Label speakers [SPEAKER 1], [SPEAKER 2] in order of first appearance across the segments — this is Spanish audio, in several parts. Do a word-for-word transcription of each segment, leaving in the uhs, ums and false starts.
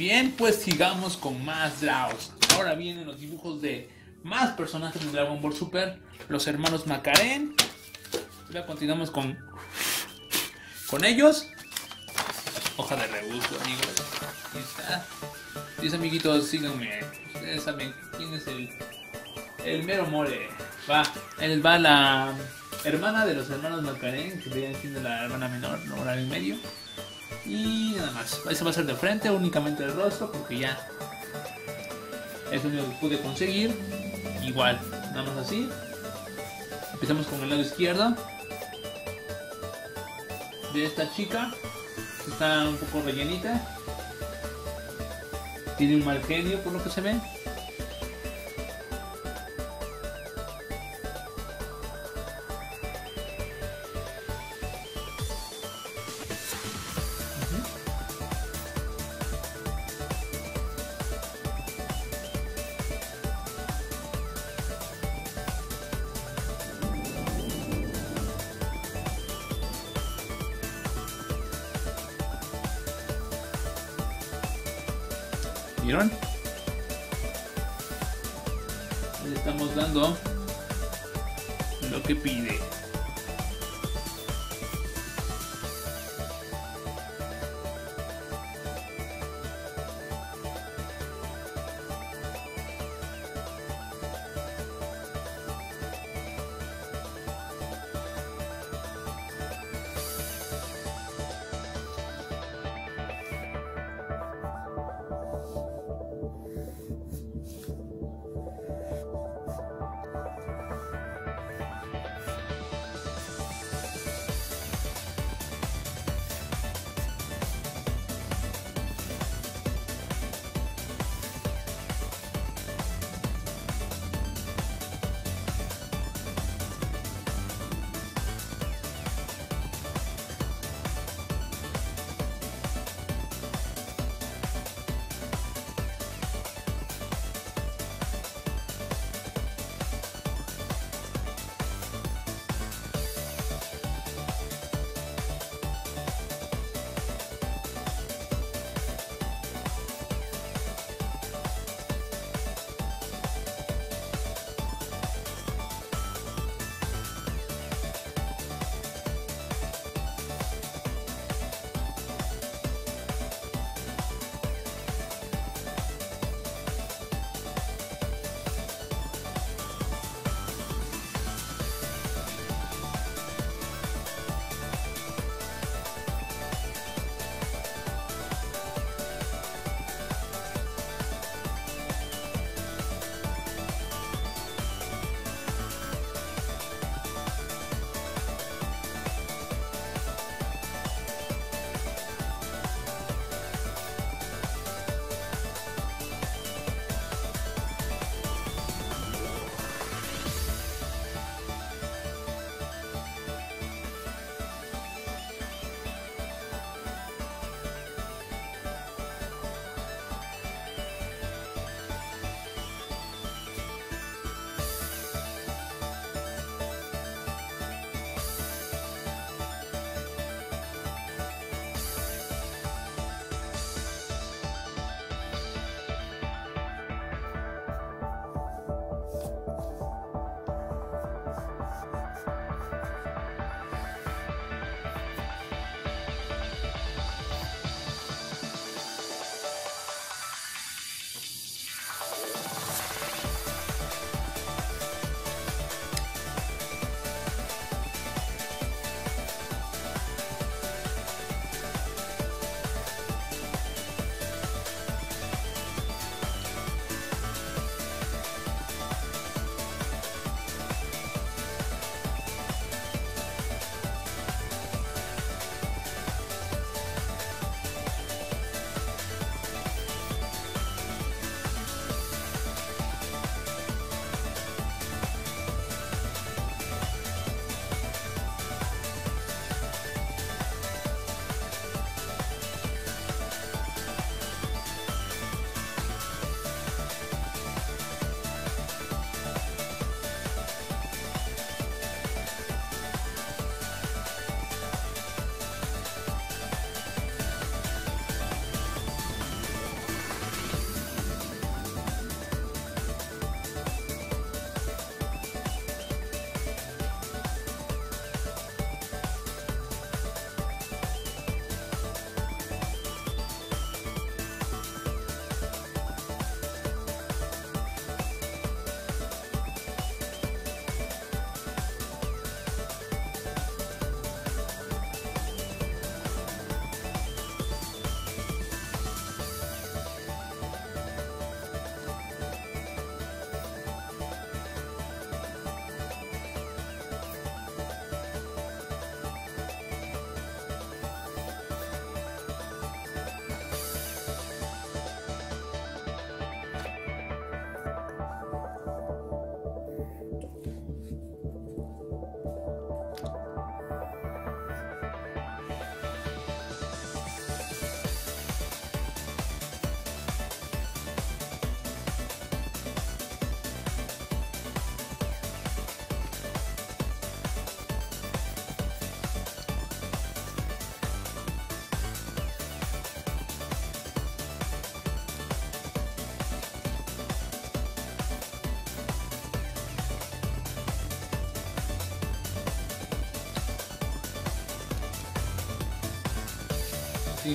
[SPEAKER 1] Bien, pues sigamos con más Draws. Ahora vienen los dibujos de más personajes de Dragon Ball Super. Los hermanos Macaren. Ya continuamos con, con ellos. Hoja de rebusto, amigos. Aquí está. Diez amiguitos, síganme. Ustedes saben quién es el, el mero mole. Va, él va la hermana de los hermanos Macaren, que viene siendo la hermana menor, no la del medio. Y nada más. Ese va a ser de frente, únicamente el rostro, porque ya es lo único que pude conseguir. Igual, nada más así. Empezamos con el lado izquierdo de esta chica. Está un poco rellenita. Tiene un mal genio por lo que se ve. ¿Vieron? Le estamos dando lo que pide. Sí.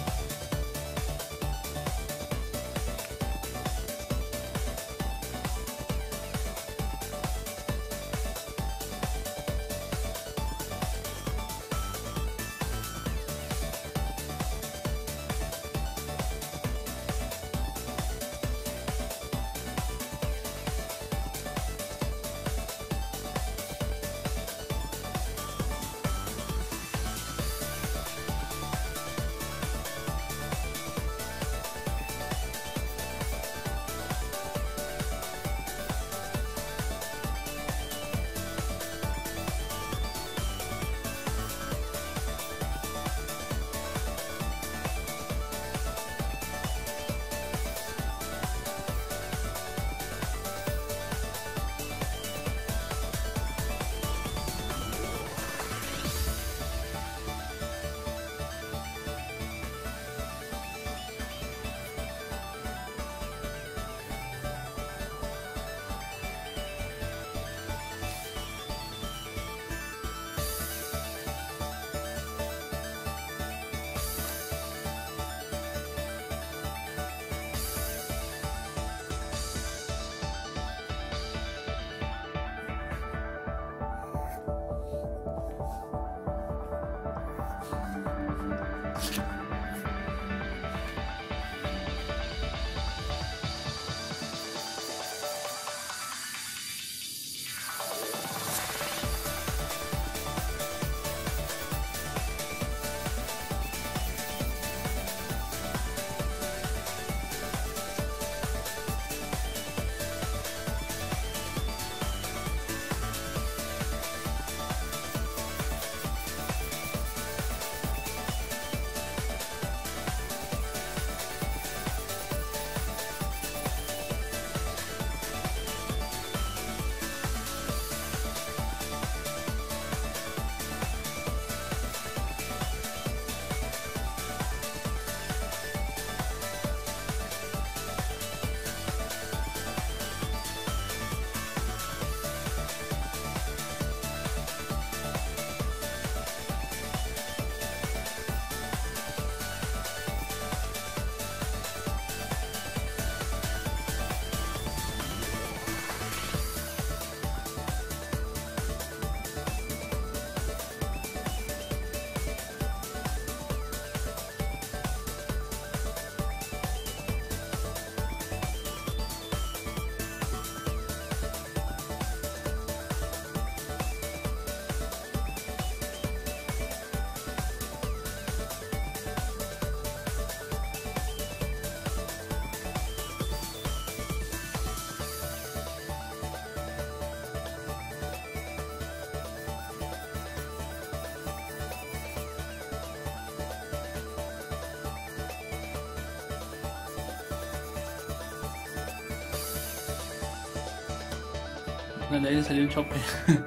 [SPEAKER 1] De ahí le salió el chope.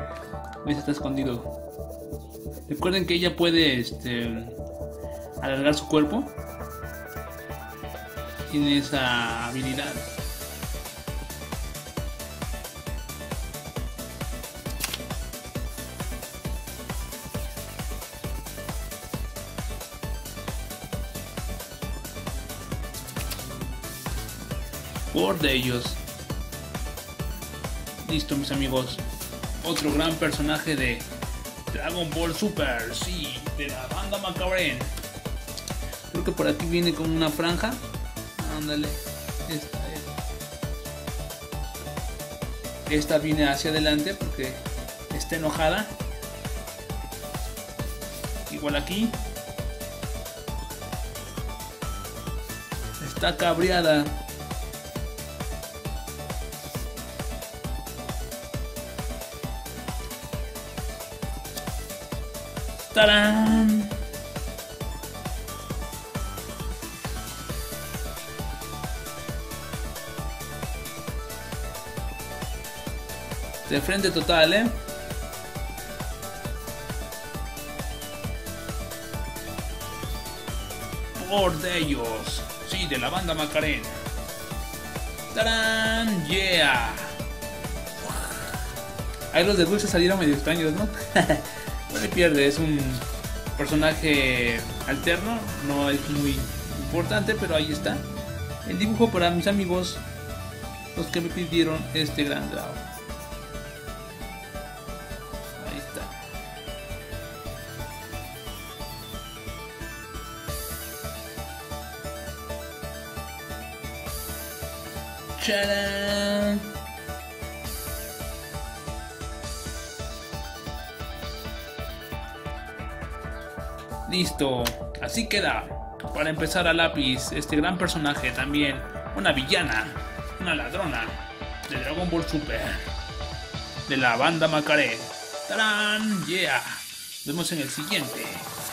[SPEAKER 1] Ahí está escondido. Recuerden que ella puede este, alargar su cuerpo. Tiene esa habilidad. Por de ellos. Listo, mis amigos. Otro gran personaje de Dragon Ball Super. Sí, de la banda Macaren. Creo que por aquí viene con una franja. Ándale. Esta es. Esta viene hacia adelante porque está enojada. Igual aquí. Está cabreada. ¡Tarán! De frente total, ¿eh? Por de ellos. Sí, de la banda Macaren. ¡Tarán! ¡Yeah! Ahí los de dulce salieron medio extraños, ¿no? No le pierde, es un personaje alterno, no es muy importante, pero ahí está el dibujo para mis amigos, los que me pidieron este gran draw. Ahí está. ¡Charán! Listo, así queda. Para empezar a lápiz, este gran personaje también, una villana, una ladrona de Dragon Ball Super, de la banda Macaré. ¡Tarán! ¡Yeah! Nos vemos en el siguiente.